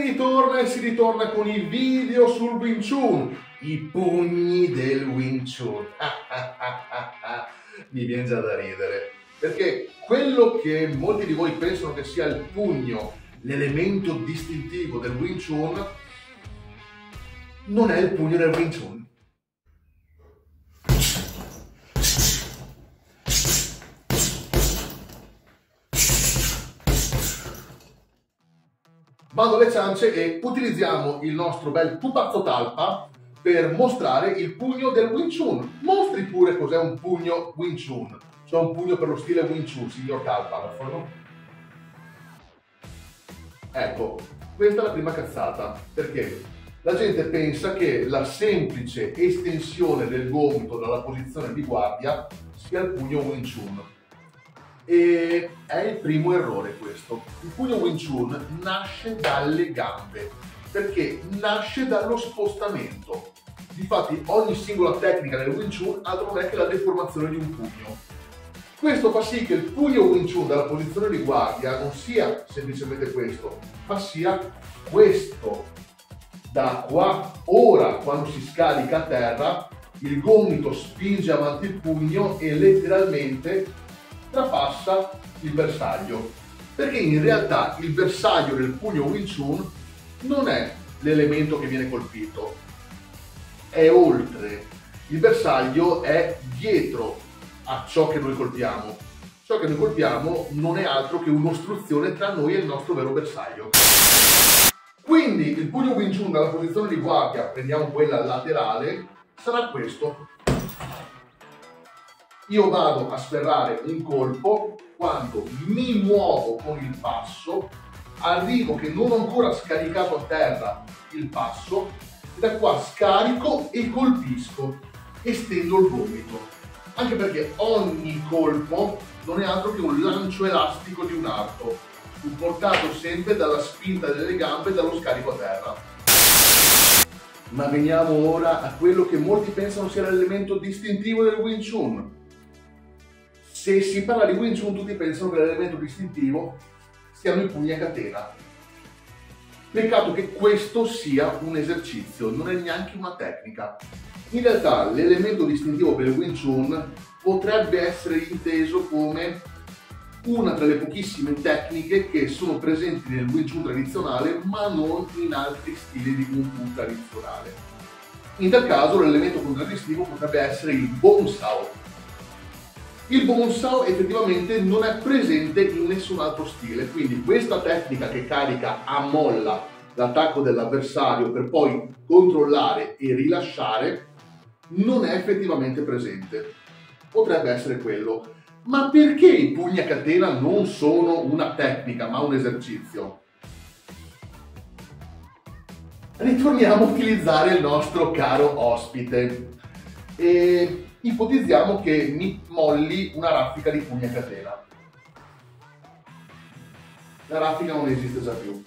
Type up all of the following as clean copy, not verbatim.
ritorna e si ritorna con i video sul Wing Chun, i pugni del Wing Chun. Mi viene già da ridere, perché quello che molti di voi pensano che sia il pugno, l'elemento distintivo del Wing Chun, non è il pugno del Wing Chun. Bando alle ciance e utilizziamo il nostro bel pupazzo talpa per mostrare il pugno del Wing Chun. Mostri pure cos'è un pugno Wing Chun. C'è un pugno per lo stile Wing Chun, signor Talpa. Ecco, questa è la prima cazzata, perché la gente pensa che la semplice estensione del gomito dalla posizione di guardia sia il pugno Wing Chun. E è il primo errore questo. Il pugno Wing Chun nasce dalle gambe, perché nasce dallo spostamento. Difatti ogni singola tecnica del Wing Chun altro non è che la deformazione di un pugno. Questo fa sì che il pugno Wing Chun dalla posizione di guardia non sia semplicemente questo, ma sia questo. Da qua, ora, quando si scarica a terra, il gomito spinge avanti il pugno e letteralmente trapassa il bersaglio, perché in realtà il bersaglio del pugno Wing Chun non è l'elemento che viene colpito, è oltre. Il bersaglio è dietro a ciò che noi colpiamo. Ciò che noi colpiamo non è altro che un'ostruzione tra noi e il nostro vero bersaglio. Quindi il pugno Wing Chun dalla posizione di guardia, prendiamo quella laterale, sarà questo. Io vado a sferrare un colpo, quando mi muovo con il passo, arrivo che non ho ancora scaricato a terra il passo, e da qua scarico e colpisco, estendo il gomito. Anche perché ogni colpo non è altro che un lancio elastico di un arco, supportato sempre dalla spinta delle gambe e dallo scarico a terra. Ma veniamo ora a quello che molti pensano sia l'elemento distintivo del Wing Chun. Se si parla di Wing Chun tutti pensano che l'elemento distintivo siano i pugni a catena. Peccato che questo sia un esercizio, non è neanche una tecnica. In realtà l'elemento distintivo per il Wing Chun potrebbe essere inteso come una tra le pochissime tecniche che sono presenti nel Wing Chun tradizionale ma non in altri stili di Kung Fu tradizionale. In tal caso l'elemento contraddistintivo potrebbe essere il Bong Sao. Il Bong Sao effettivamente non è presente in nessun altro stile, quindi questa tecnica che carica a molla l'attacco dell'avversario per poi controllare e rilasciare non è effettivamente presente. Potrebbe essere quello. Ma perché i pugni a catena non sono una tecnica ma un esercizio? Ritorniamo a utilizzare il nostro caro ospite e ipotizziamo che mi molli una raffica di pugni a catena. La raffica non esiste già più.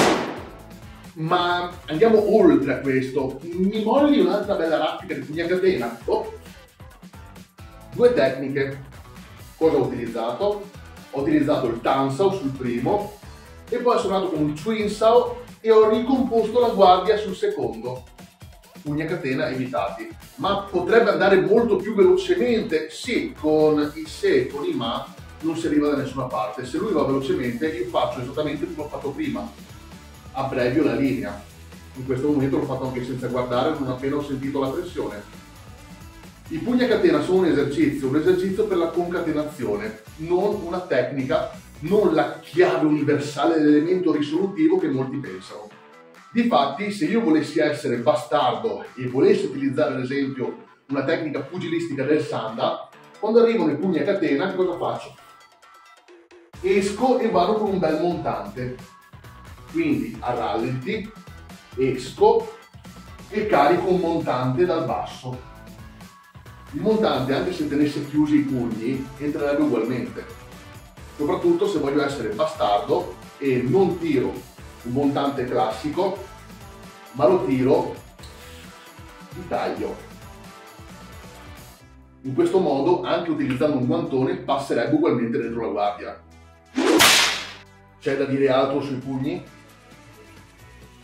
Ma andiamo oltre a questo. Mi molli un'altra bella raffica di pugni a catena? Oh. Due tecniche. Cosa ho utilizzato? Ho utilizzato il Tan Sao sul primo e poi sono andato con un Twin Sao e ho ricomposto la guardia sul secondo. Pugni a catena evitati. Ma potrebbe andare molto più velocemente? Sì, con i se e con i ma non si arriva da nessuna parte. Se lui va velocemente io faccio esattamente come ho fatto prima, abbrevio la linea. In questo momento l'ho fatto anche senza guardare, non appena ho sentito la pressione. I pugni a catena sono un esercizio per la concatenazione, non una tecnica, non la chiave universale dell'elemento risolutivo che molti pensano. Difatti, se io volessi essere bastardo e volessi utilizzare ad esempio una tecnica pugilistica del Sanda, quando arrivano i pugni a catena, che cosa faccio? Esco e vado con un bel montante. Quindi a rallenti, esco e carico un montante dal basso. Il montante, anche se tenesse chiusi i pugni, entrerebbe ugualmente. Soprattutto se voglio essere bastardo e non tiro un montante classico, ma lo tiro di taglio. In questo modo, anche utilizzando un guantone, passerebbe ugualmente dentro la guardia. C'è da dire altro sui pugni?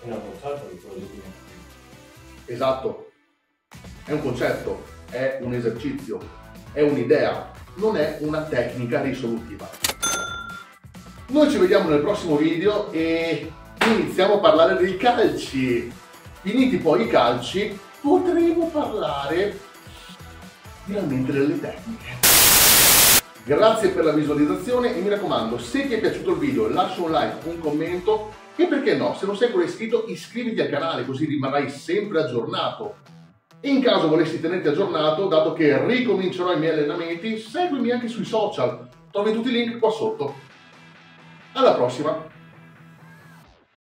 È un concetto di quello di prima. Esatto, è un concetto, è un esercizio, è un'idea, non è una tecnica risolutiva. Noi ci vediamo nel prossimo video e iniziamo a parlare dei calci. Finiti poi i calci, potremo parlare finalmente delle tecniche. Grazie per la visualizzazione e mi raccomando, se ti è piaciuto il video lascia un like, un commento e perché no, se non sei ancora iscritto iscriviti al canale così rimarrai sempre aggiornato. In caso volessi tenerti aggiornato, dato che ricomincerò i miei allenamenti, seguimi anche sui social, trovi tutti i link qua sotto. Alla prossima!